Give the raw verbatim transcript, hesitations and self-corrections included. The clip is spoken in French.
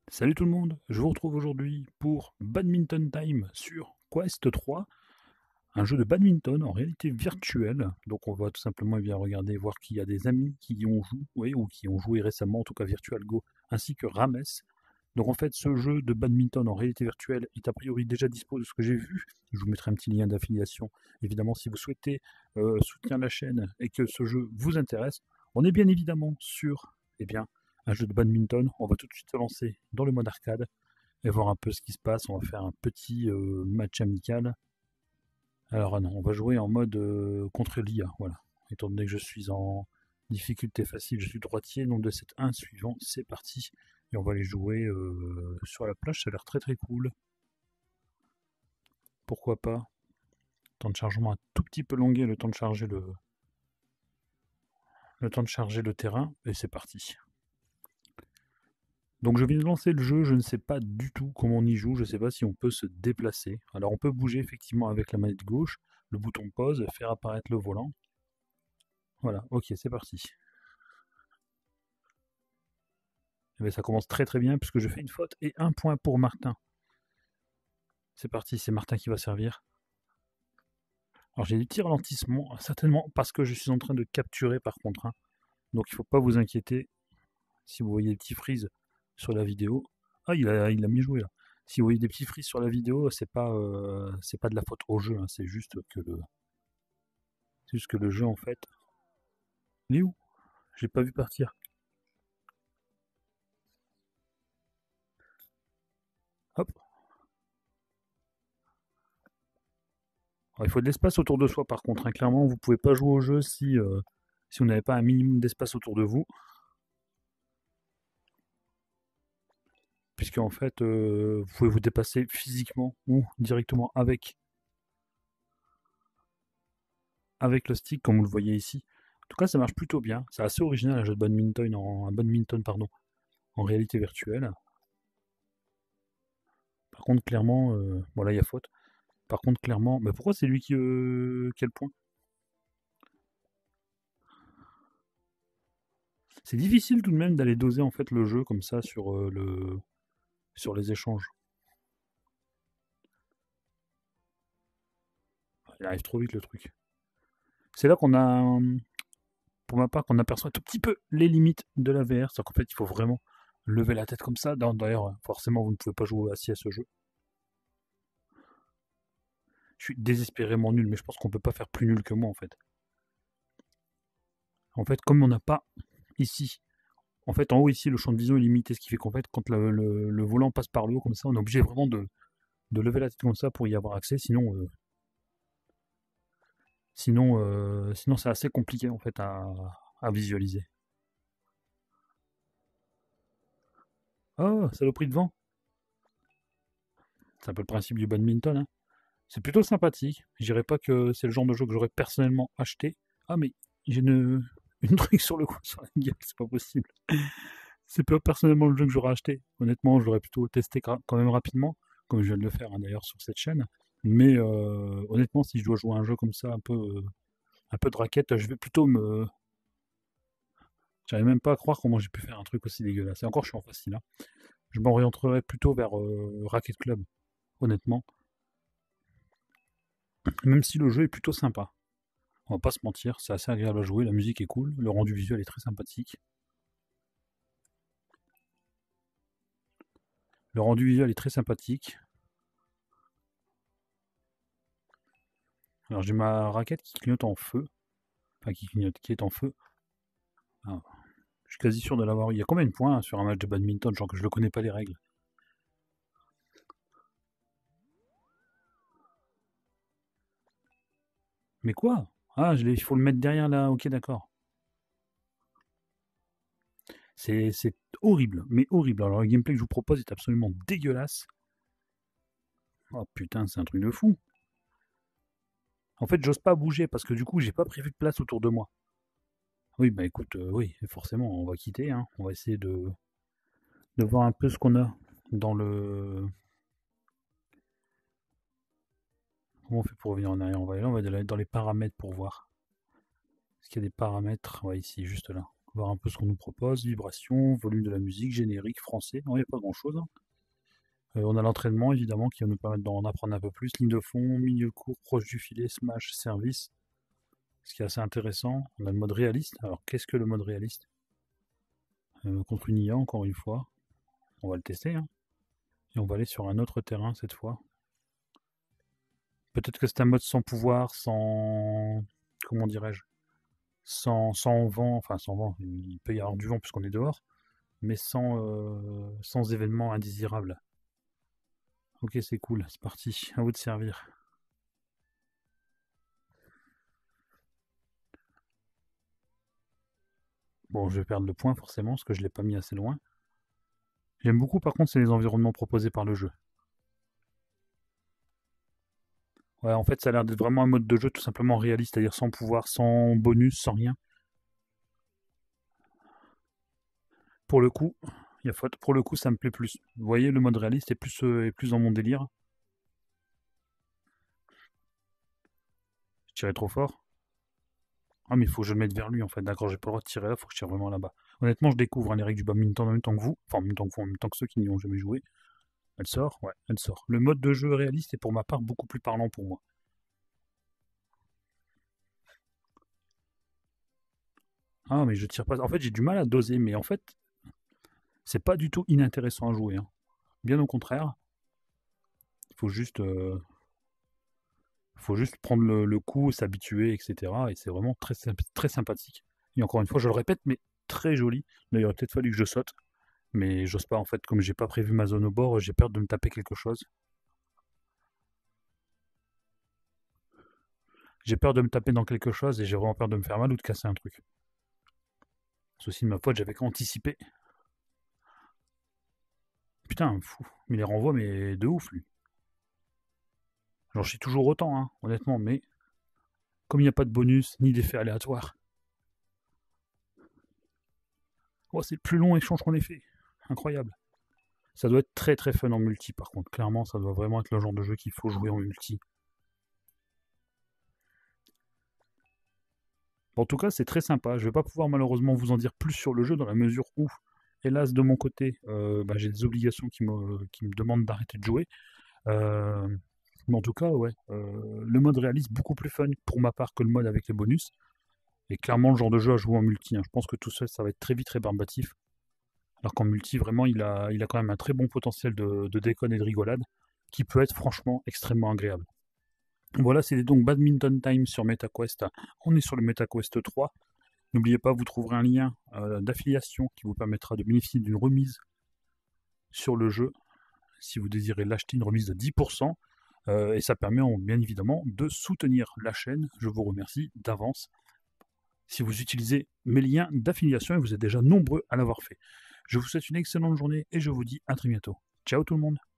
Salut tout le monde, je vous retrouve aujourd'hui pour Badminton Time sur Quest trois, un jeu de badminton en réalité virtuelle. Donc on va tout simplement eh bien regarder, voir qu'il y a des amis qui y ont joué, oui, ou qui ont joué récemment, en tout cas Virtual Go, ainsi que Rames. Donc en fait ce jeu de badminton en réalité virtuelle est a priori déjà dispo de ce que j'ai vu. Je vous mettrai un petit lien d'affiliation. Évidemment si vous souhaitez euh, soutenir la chaîne et que ce jeu vous intéresse, on est bien évidemment sur eh bien, un jeu de badminton. On va tout de suite se lancer dans le mode arcade et voir un peu ce qui se passe. On va faire un petit euh, match amical. Alors ah non, on va jouer en mode euh, contre l'I A, voilà. Étant donné que je suis en difficulté facile, je suis droitier, nombre de set un suivant, c'est parti. Et on va les jouer euh, sur la plage, ça a l'air très très cool. Pourquoi pas. Temps de chargement un tout petit peu longué, le temps de charger le, le temps de charger le terrain, et c'est parti. Donc je viens de lancer le jeu, je ne sais pas du tout comment on y joue, je ne sais pas si on peut se déplacer. Alors on peut bouger effectivement avec la manette gauche, le bouton pause, faire apparaître le volant. Voilà, ok, c'est parti. Et bien, ça commence très très bien puisque je fais une faute et un point pour Martin. C'est parti, c'est Martin qui va servir. Alors j'ai du petit ralentissement, certainement parce que je suis en train de capturer par contre. Hein. Donc il ne faut pas vous inquiéter si vous voyez des petits frises sur la vidéo. Ah, il a, il a mis joué là. Si vous voyez des petits frises sur la vidéo, c'est pas, euh, c'est pas de la faute au jeu, hein, c'est juste que le, c'est juste que le jeu en fait. Il est où? J'ai pas vu partir. Hop. Alors, il faut de l'espace autour de soi par contre. Hein. Clairement, vous pouvez pas jouer au jeu si, euh, si vous n'avez pas un minimum d'espace autour de vous. Puisque en fait, euh, vous pouvez vous dépasser physiquement ou directement avec, avec le stick, comme vous le voyez ici. En tout cas, ça marche plutôt bien. C'est assez original un jeu de badminton en, un badminton pardon, en réalité virtuelle. Par contre, clairement, euh, bon là il y a faute. Par contre, clairement, mais pourquoi c'est lui qui, euh, qui a le point? C'est difficile tout de même d'aller doser en fait le jeu comme ça sur euh, le sur les échanges. Il arrive trop vite le truc. C'est là qu'on a, pour ma part, qu'on aperçoit un tout petit peu les limites de la V R. C'est-à-dire qu'en fait, il faut vraiment lever la tête comme ça. D'ailleurs, forcément, vous ne pouvez pas jouer assis à ce jeu. Je suis désespérément nul, mais je pense qu'on peut pas faire plus nul que moi en fait. En fait, comme on n'a pas ici, en fait, en haut ici, le champ de vision est limité, ce qui fait qu'en fait, quand le, le- le volant passe par le haut comme ça, on est obligé vraiment de, de lever la tête comme ça pour y avoir accès. Sinon, euh, sinon, euh, sinon, c'est assez compliqué en fait à, à visualiser. Oh, saloperie de vent. C'est un peu le principe du badminton. Hein. C'est plutôt sympathique. Je dirais pas que c'est le genre de jeu que j'aurais personnellement acheté. Ah, mais j'ai une, une truc sur le coup, sur la gueule, c'est pas possible. C'est pas personnellement le jeu que j'aurais acheté. Honnêtement, je l'aurais plutôt testé quand même rapidement, comme je viens de le faire hein, d'ailleurs sur cette chaîne. Mais euh, honnêtement, si je dois jouer à un jeu comme ça, un peu, euh, un peu de raquette, je vais plutôt me. J'arrive même pas à croire comment j'ai pu faire un truc aussi dégueulasse. Et encore, je suis en facile. Hein. Je m'orienterais plutôt vers euh, Racket Club, honnêtement. Même si le jeu est plutôt sympa. On va pas se mentir, c'est assez agréable à jouer, la musique est cool, le rendu visuel est très sympathique. Le rendu visuel est très sympathique. Alors j'ai ma raquette qui clignote en feu. Enfin qui clignote, qui est en feu. Ah, je suis quasi sûr de l'avoir eu. Il y a combien de points hein, sur un match de badminton, genre que je ne connais pas les règles? Mais quoi? Ah, je il faut le mettre derrière là, ok d'accord. C'est c'est horrible, mais horrible. Alors le gameplay que je vous propose est absolument dégueulasse. Oh putain, c'est un truc de fou. En fait, j'ose pas bouger parce que du coup, j'ai pas prévu de place autour de moi. Oui, bah écoute, euh, oui, forcément, on va quitter. Hein. On va essayer de, de voir un peu ce qu'on a dans le. Comment on fait pour revenir en arrière? On va aller là, on va aller dans les paramètres pour voir. Est-ce qu'il y a des paramètres? Ouais, ici, juste là. voir un peu ce qu'on nous propose. Vibration, volume de la musique, générique, français. Non, il n'y a pas grand-chose. Hein. Euh, on a l'entraînement, évidemment, qui va nous permettre d'en apprendre un peu plus. Ligne de fond, milieu court, proche du filet, smash, service. Ce qui est assez intéressant. On a le mode réaliste. Alors, qu'est-ce que le mode réaliste euh, Contre une I A, encore une fois. On va le tester. Hein. Et on va aller sur un autre terrain, cette fois. Peut-être que c'est un mode sans pouvoir, sans... Comment dirais-je sans, sans vent, enfin sans vent, il peut y avoir du vent puisqu'on est dehors, mais sans, euh, sans événements indésirables. Ok, c'est cool, c'est parti, à vous de servir. Bon, je vais perdre le point forcément, parce que je ne l'ai pas mis assez loin. J'aime beaucoup par contre, c'est les environnements proposés par le jeu. Ouais, en fait, ça a l'air d'être vraiment un mode de jeu tout simplement réaliste, c'est-à-dire sans pouvoir, sans bonus, sans rien. Pour le coup, il y a faute. Pour le coup, ça me plaît plus. Vous voyez, le mode réaliste est plus, euh, est plus dans mon délire. Je tirais trop fort. Ah, mais il faut que je le mette vers lui en fait. D'accord, j'ai pas le droit de tirer là, il faut que je tire vraiment là-bas. Honnêtement, je découvre hein, les règles du badminton en même temps que vous. Enfin, en même temps que vous, en même temps que ceux qui n'y ont jamais joué. Elle sort. Ouais, elle sort. Le mode de jeu réaliste est pour ma part beaucoup plus parlant pour moi. Ah, mais je tire pas. En fait, j'ai du mal à doser, mais en fait, c'est pas du tout inintéressant à jouer. Hein. Bien au contraire. Il faut juste, euh, faut juste prendre le, le coup, s'habituer, et cetera. Et c'est vraiment très, très sympathique. Et encore une fois, je le répète, mais très joli. Là, il aurait peut-être fallu que je saute. Mais j'ose pas en fait, comme j'ai pas prévu ma zone au bord, j'ai peur de me taper quelque chose. J'ai peur de me taper dans quelque chose et j'ai vraiment peur de me faire mal ou de casser un truc. C'est aussi de ma faute, j'avais qu'anticipé. Putain, fou. Il les renvoie, mais de ouf, lui. J'en suis toujours autant, hein, honnêtement, mais comme il n'y a pas de bonus ni d'effet aléatoire. Oh, c'est le plus long échange qu'on ait fait. Incroyable. Ça doit être très très fun en multi, par contre. Clairement, ça doit vraiment être le genre de jeu qu'il faut jouer en multi. En tout cas, c'est très sympa. Je vais pas pouvoir malheureusement vous en dire plus sur le jeu dans la mesure où, hélas, de mon côté, euh, bah, j'ai des obligations qui me, qui me demandent d'arrêter de jouer. Euh, mais en tout cas, ouais, euh, le mode réaliste beaucoup plus fun pour ma part que le mode avec les bonus. Et clairement, le genre de jeu à jouer en multi. Hein. Je pense que tout seul, ça va être très vite rébarbatif. Alors qu'en multi, vraiment, il a, il a quand même un très bon potentiel de, de déconne et de rigolade qui peut être franchement extrêmement agréable. Voilà, c'était donc Badminton Time sur MetaQuest. On est sur le MetaQuest trois. N'oubliez pas, vous trouverez un lien euh, d'affiliation qui vous permettra de bénéficier d'une remise sur le jeu si vous désirez l'acheter, une remise de dix pour cent. Euh, et ça permet bien évidemment de soutenir la chaîne. Je vous remercie d'avance si vous utilisez mes liens d'affiliation et vous êtes déjà nombreux à l'avoir fait. Je vous souhaite une excellente journée et je vous dis à très bientôt. Ciao tout le monde!